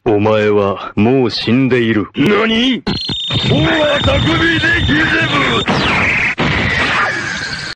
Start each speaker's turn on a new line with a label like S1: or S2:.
S1: お前はもう死んでいる。
S2: 何？王は匠できぜ